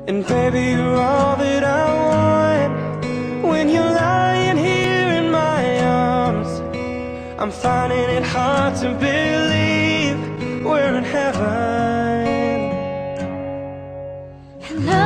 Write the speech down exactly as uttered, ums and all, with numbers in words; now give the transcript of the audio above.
And baby, you're all that I want. When you're lying here in my arms, I'm finding it hard to believe we're in heaven. Hello.